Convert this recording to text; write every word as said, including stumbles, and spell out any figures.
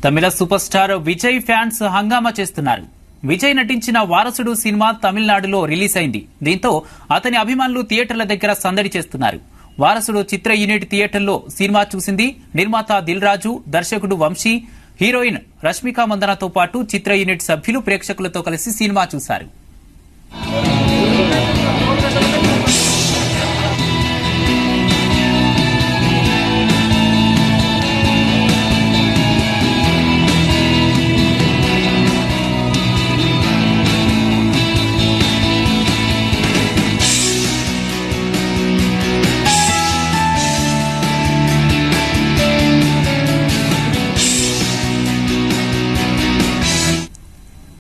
తమిళ super star Vijay fans హంగామా చేస్తున్నారు. విజయ్ నటించిన వారసుడు సినిమా తమిళనాడులో రిలీజ్ అయింది. దీంతో అతని అభిమానులు థియేటర్ల దగ్గర సందడి చేస్తున్నారు. వారసుడు చిత్ర యూనిట్ థియేటర్లో సినిమా చూసింది. నిర్మాత దిల్ రాజు, దర్శకుడు వంశీ, హీరోయిన్ రష్మిక మందనతో పాటు చిత్ర యూనిట్ సభ్యులు ప్రేక్షకులతో కలిసి సినిమా చూశారు.